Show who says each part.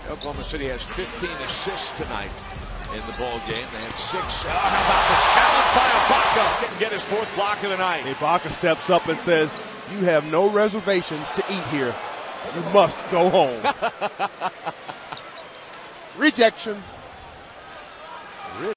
Speaker 1: Oklahoma City has 15 assists tonight in the ball game. They had 6. How about the challenge by Ibaka? Didn't get his 4th block of the night.
Speaker 2: Ibaka steps up and says, "You have no reservations to eat here. You must go home." Rejection.